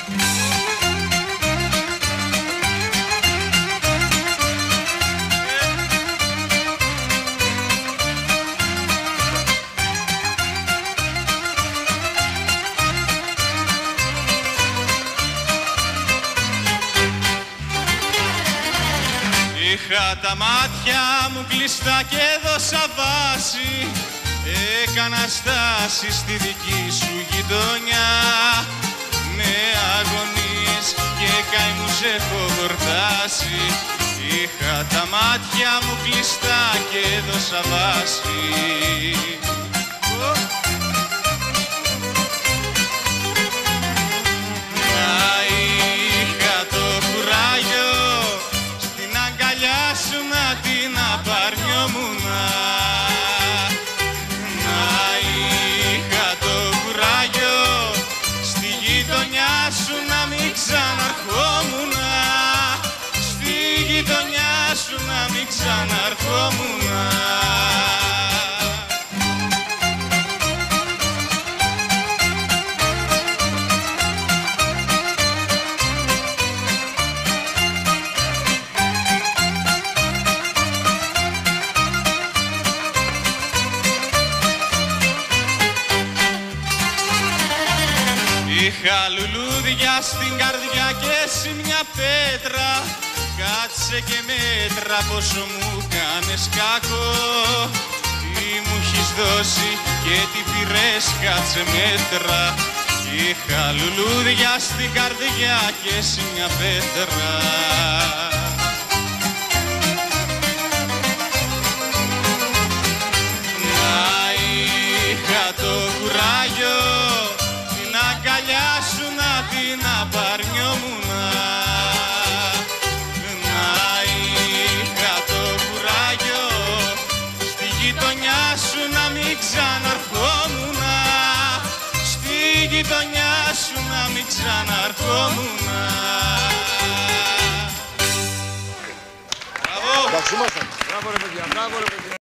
Είχα τα μάτια μου κλειστά και έδωσα βάση. Έκανα στάση στη δική σου γειτονιά. Με αγωνίες και καημούς έχω γορτάσει. Είχα τα μάτια μου κλειστά και έδωσα βάση. Να μην ξαναρχόμουνα. Είχα λουλούδια στην καρδιά και εσύ μια πέτρα. Κάτσε και μέτρα πόσο μου κάνες κακό. Τι μου έχεις δώσει και τι πήρες, κάτσε μέτρα. Είχα λουλούδια στην καρδιά και εσύ μια πέτρα. Να είχα το κουράγιο την αγκαλιά σου να την απαρνιόμουνα. Στη γειτονιά σου να μην ξαναρχόμουνα. Μπράβο! Μπράβο ρε παιδιά, μπράβο ρε παιδιά.